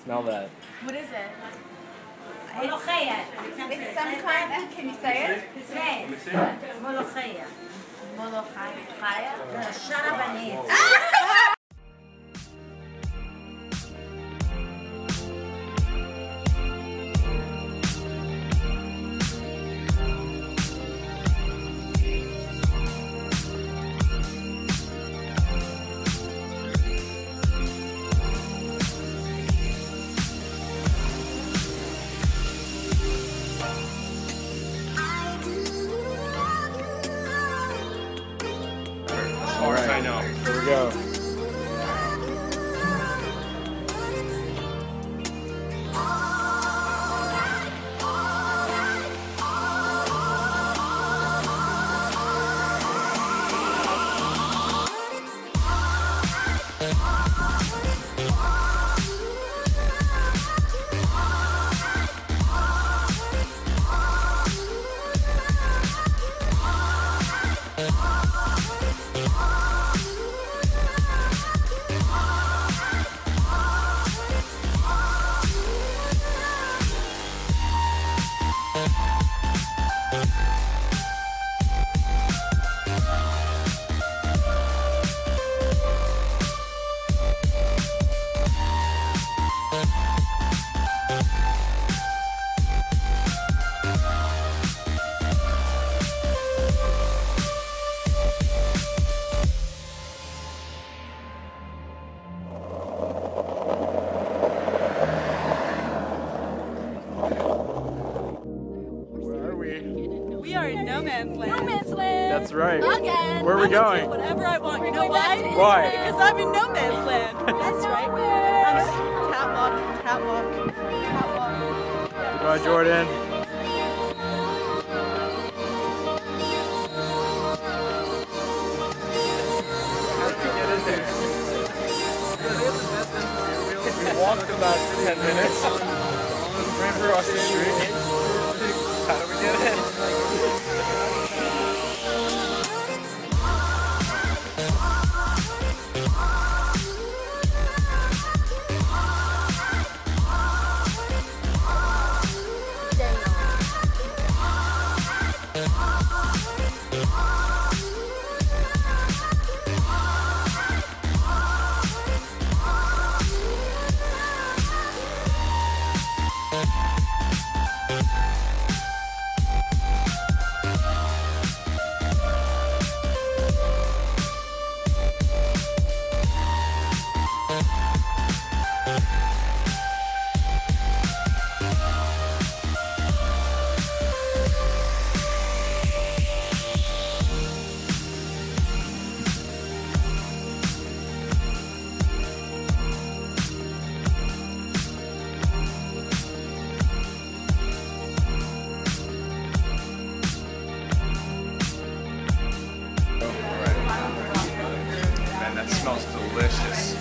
Smell that. What is it? It's some kind. Can you say it? All right, I know. Here we go. We are in no man's land. No man's land. That's right. Again. Where are we going? Do whatever I want. You know why? Why? Because I'm in no man's land. That's right. Catwalk, catwalk, catwalk. Goodbye, Jordan. How did we get in there? We walked about 10 minutes. Ran across the street. How do we get in? That smells delicious.